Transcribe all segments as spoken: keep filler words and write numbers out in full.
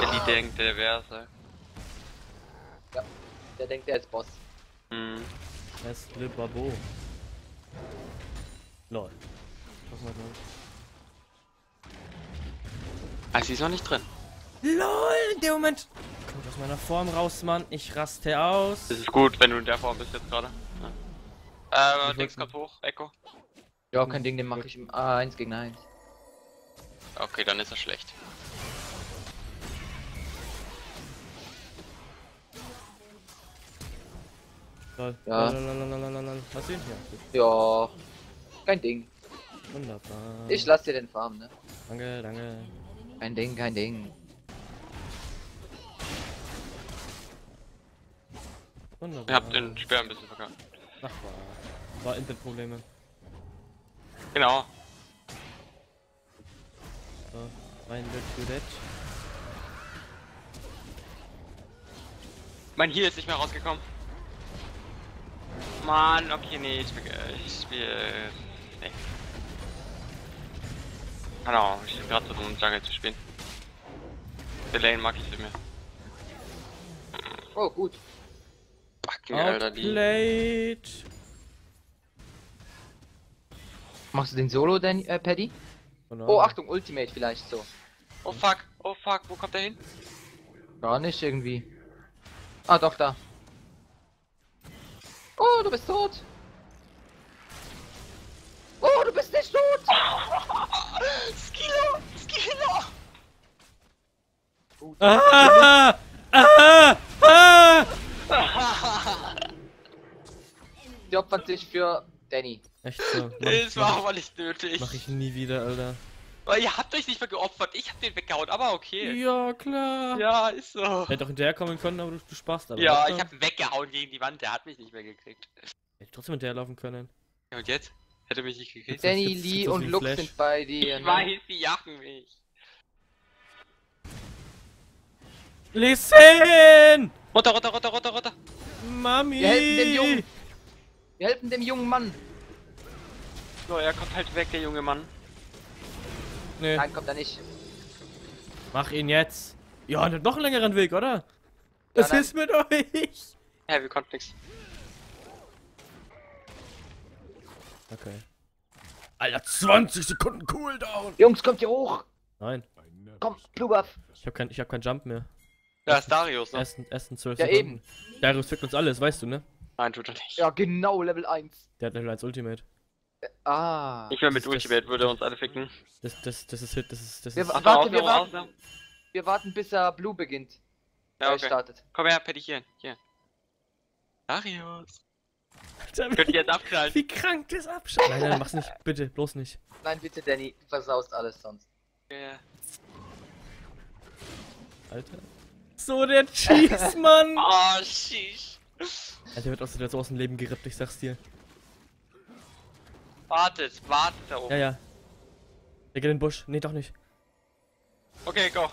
Die denkt, der wär's, ey. Ja, der denkt, der ist Boss. Hm. Es Le Babo. Lol. Was mal drin? Ah, sie ist noch nicht drin. LOL, in dem Moment. Kommt aus meiner Form raus, Mann. Ich raste aus. Das ist gut, wenn du in der Form bist jetzt gerade. Ja. Äh, Ich Dings wollt- kommt hoch, Echo. Ja, kein Ding, den mache ich im A eins gegen eins. Okay, dann ist er schlecht. Lol. Ja. Lalalalalalala. Hast du ihn? Ja, gut. Ja, kein Ding. Wunderbar. Ich lass dir den Farm, ne? Danke, danke. Kein Ding, kein Ding. Wunderbar. Ihr habt den Speer ein bisschen verkackt. Ach, war. War Internetprobleme. Genau. So, rein wird für das. Mein Heal ist nicht mehr rausgekommen. Mann, okay, nee, ich spiel. Ich spiel. Nee. Genau, ich bin gerade so um Jungle zu spielen. Die Lane mag ich nicht mehr. Oh, gut. Fucking Alter, die. Outplayed. Machst du den Solo, denn, äh, Paddy? Genau. Oh, Achtung, Ultimate vielleicht so. Oh fuck, oh fuck, wo kommt der hin? Gar nicht irgendwie. Ah, doch, da. Oh, du bist tot. Oh, du bist nicht tot. Skilo! Skilo! Gut. Ah! Ah! Ah! Die opfern sich für Danny. Echt so. Mach, Das war mach, aber nicht nötig. mach ich nie wieder, Alter. Weil ihr habt euch nicht mehr geopfert, ich hab den weggehauen, aber okay. Ja, klar. Ja, ist so. Hätte auch hinterher kommen können, aber du, du sparst aber. Ja, oder? ich hab ihn weggehauen gegen die Wand, der hat mich nicht mehr gekriegt. Hätte trotzdem hinterherlaufen können. Ja, und jetzt? Hätte mich nicht gekriegt. Jetzt- Danny, gibt's- Lee gibt's so und viel Lux Flash. sind bei dir. Ich Ne? weiß, die jagen mich. Listen! Runter, runter, runter, runter, runter. Mami! Wir helfen dem Jungen. Wir helfen dem jungen Mann. So, er kommt halt weg, der junge Mann. Nee, Nein, kommt er nicht. mach ihn jetzt. Ja, und noch einen längeren Weg, oder? Was nein. ist mit euch? Ja, wir konnten nichts. Okay. Alter, zwanzig Sekunden Cooldown! Jungs, kommt hier hoch. Nein, Komm, Blue Buff. ich hab kein, ich hab kein Jump mehr. Ja, ist Darius, ne? Ersten, ersten zwölf Ja, Sekunden. Darius fickt uns alles, weißt du, ne? Nein, tut er nicht. Ja, genau, Level eins. Der hat Level eins Ultimate. Ah. Nicht mehr mit Das- das- Ultimate würde er uns alle ficken. Das, das, das ist Hit, das ist, das Wir ist... wa- Ach, Warte, Ausnahme, wir warten. Ausnahme. Wir warten, bis er Blue beginnt. Ja, Äh, okay. startet. Komm her, Paddy, hier, hier. Darius. Alter, Könnt ihr jetzt abknallen? wie krank das abschaut. Nein, nein, mach's nicht, bitte, bloß nicht. Nein, bitte, Danny, du versaust alles sonst. Ja. Alter. So der Cheese, Mann! Oh, sheesh. Alter, wird aus, der wird so aus dem Leben gerippt, ich sag's dir. Wartet, wartet da oben. Ja, ja. Der geht in den Busch. Nee, doch nicht. Okay, go.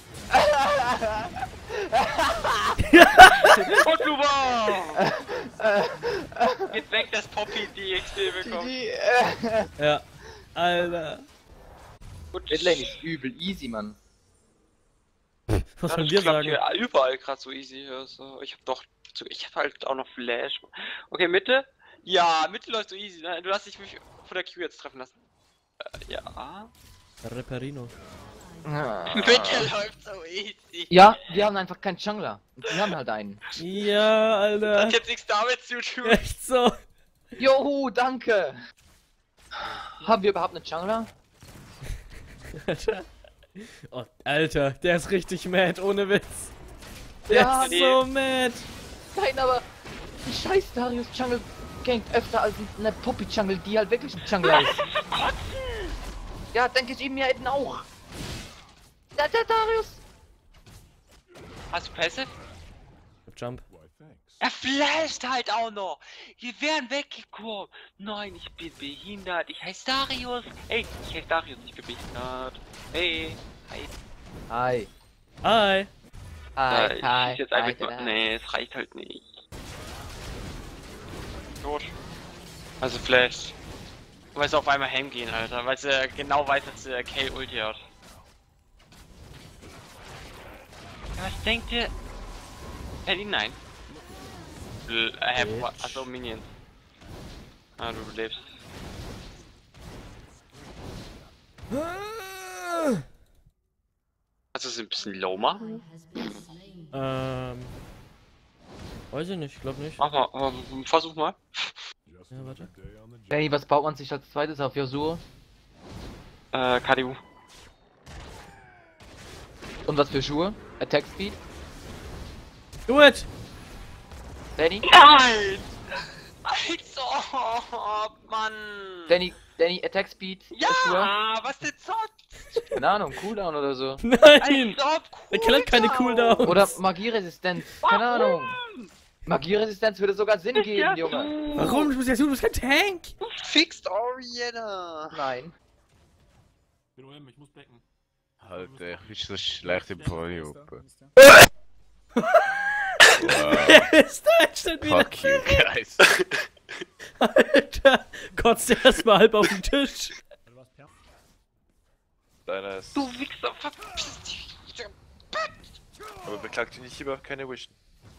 Und du wow! Geht weg, dass Poppy die X P bekommt. Die, äh, Ja. Alter. Gut, Midlane ist übel, easy, Mann. Was ja, sollen das wir klappt sagen? hier überall gerade so easy. Also, ich hab doch. Ich hab halt auch noch Flash. Okay, Mitte? Ja, Mitte läuft so easy. Ne? Du hast dich mich von der Q jetzt treffen lassen. Äh, ja. Reperino. Mitte läuft so easy. Ja, wir haben einfach keinen Jungler. Und wir haben halt einen. Ja, Alter. Hat jetzt nichts damit zu tun. Echt so. Johu, danke. Haben wir überhaupt einen Jungler? Alter. Oh, Alter, der ist richtig mad, ohne Witz. Der Ja, ist nee. so mad. Nein, aber die scheiß Darius Jungle gankt öfter als eine Poppy Jungle, die halt wirklich ein Jungler ist. Ja, denke ich ihm ja eben auch. Der, der Darius. Hast du Passive? Jump. Er flasht halt auch noch. Wir wären weggekommen. Nein, ich bin behindert. Ich heiße Darius. Hey, ich heiße Darius. Ich bin behindert. Hey. Hi. Hi. Hi. Hi, Ja, ich hi, schieß jetzt hi, einfach hi. nur. Nee, es reicht halt nicht. Tot. Also Flash. Weil sie auf einmal heimgehen, Alter. Weil sie genau weiß, dass der Kale Ulti hat. denkt ihr... Eddie, nein. L äh, Bitch. achso, Minions. Ah, du lebst. Also, ist ein bisschen low machen? Ähm. Weiß ich nicht, glaub nicht. Mach mal, ähm, versuch mal. Ja, warte. Danny, was baut man sich als zweites auf Yasuo? Äh, K D U. Und was für Schuhe? Attack Speed? Do it! Danny? Nein! Als ob, Mann! Danny, Danny, Attack Speed? Ja, Schuhe? was denn sonst? Keine Ahnung, Cooldown oder so. Nein! Als ob, Der Kill hat keine Cooldowns! Oder Magieresistenz, keine Ahnung. Magieresistenz würde sogar Sinn geben, Junge. Warum? Du bist ja du bist kein Tank! Du fixed Orienna! Nein. Ich muss becken. Alter, ich bin so schlecht im Polyupe. Wer ist da schon wieder? Fuck you guys. Alter! Kotzt erstmal halb auf den Tisch. Deiner ist. Du Wichser, verpiss dich! Aber beklagt dich nicht über keine Wischen.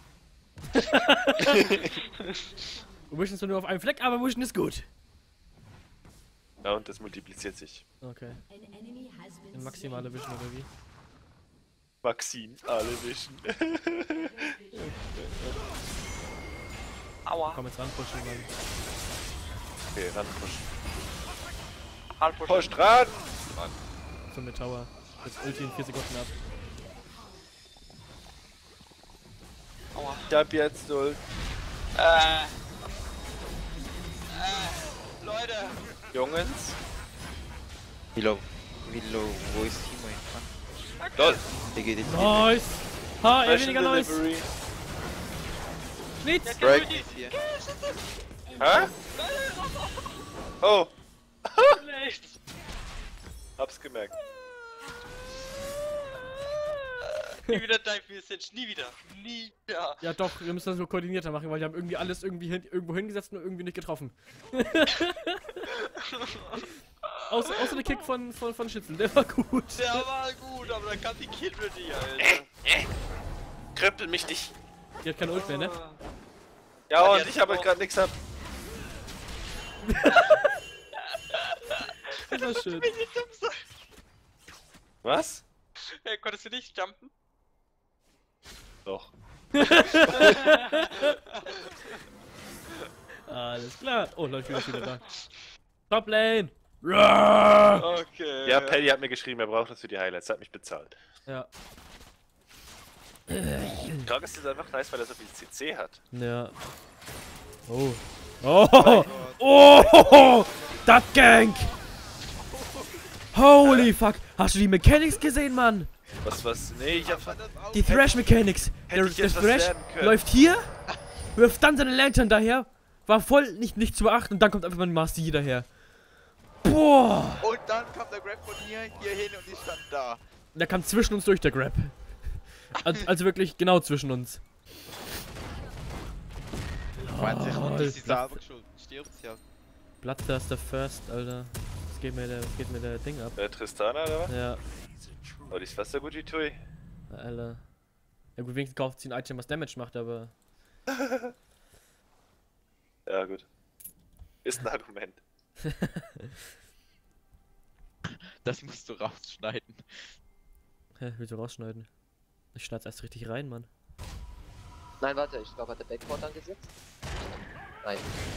Wischen ist nur auf einem Fleck, aber Wischen ist gut. Ja, und das multipliziert sich. Okay. Ein maximale Wischen oder wie? Maxim, alle wischen. Aua! Komm jetzt ran, pushen, Mann. Okay, ranpushen. Halb Pusht ran! So mit Tower. Jetzt Ulti in vier Sekunden ab. Aua. Ich hab jetzt null. Äh. Äh. Leute! Jungens. Willow, Willow, wo ist Timo hingefahren? Lol. Der geht jetzt Nice! Ha, er Fashion weniger nice! Delivery. Schnitz! Break ist hier. Hä? Oh, Schlecht! hab's gemerkt. Nie wieder Dive Message, nie wieder! Nie wieder! Ja doch, wir müssen das so koordinierter machen, weil die haben irgendwie alles irgendwie hin, irgendwo hingesetzt und irgendwie nicht getroffen. außer, außer der Kick von, von, von Schützel, der war gut. Der war gut, aber dann kam die Kill für dich, Alter. Krempel mich nicht. Die hat keine Ult mehr, ne? Ja, die und hat ich habe auch- gerade nichts ab. Das war schön. Was? Hey, konntest du nicht jumpen? Doch. Alles klar. Oh, Leute, wieder wieder da. Top Lane! Roar! Okay. Ja, Paddy hat mir geschrieben, er braucht das für die Highlights, hat mich bezahlt. Ja. Krog ist jetzt einfach nice, weil er so viel C C hat. Ja. Oh. Oh! Oh! Das Gank! Holy fuck! Hast du die Mechanics gesehen, Mann? Was, was? Nee, ich hab. Die Thrash Mechanics. hätte Der, ich der jetzt was Thrash lernen können. läuft hier, wirft dann seine Lantern daher, war voll nicht, nicht zu beachten und dann kommt einfach mal die Master Yi daher. Boah! Und dann kam der Grab von hier, hier hin und ich stand da. Der kam zwischen uns durch, der Grab. Also, also wirklich genau zwischen uns. Meint sich, und Lol. sie selber geschuldet. Stirbt sie halt. Bloodthirster First, Alter. Was geht mir der, was geht mir der Ding ab? Äh, Tristana oder was? Ja, Oh, die ist fast so gut wie Tui. Alter. Ja gut, wenigstens kauft sie ein Item, was Damage macht, aber... Ja, gut. Ist ein Argument. Das musst du rausschneiden. Hä, willst du rausschneiden? Ich schneid's erst richtig rein, Mann. Nein, warte, ich glaube, hat der Backport angesetzt? Nein.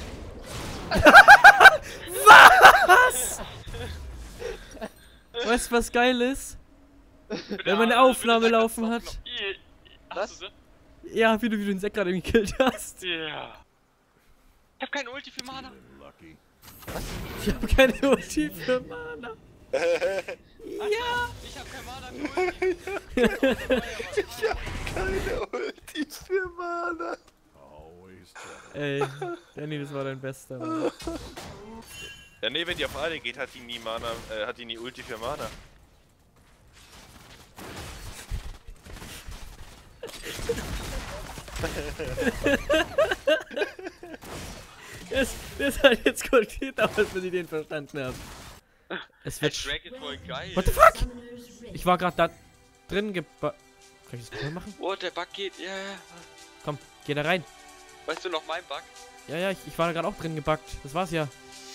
Was? Weißt du, was geil ist? Wenn man eine Aufnahme laufen hat. Was? Was? Ja, wie du, wie du den Sack gerade gekillt hast. Ja. Ich hab keine Ulti für Mana. Ich hab keine Ulti für Mana. Ja! Ich hab kein Mana für Ulti. Ich hab keine Ulti für Mana. Ey, Danny, das war dein Bester, Mann. Ja, nee, wenn die auf alle geht, hat die nie Mana, äh, hat die nie Ulti für Mana. Der ist, der ist halt jetzt korrigiert, aber dass ich den verstanden habe. Es Der wird. Track ist voll geil. What the fuck? Ich war gerade da drin geba. Kann ich das nochmal machen? Oh, der Bug geht, ja. Komm, geh da rein. Weißt du noch mein Bug? Ja, ja, ich, ich war da gerade auch drin gebackt. Das war's ja.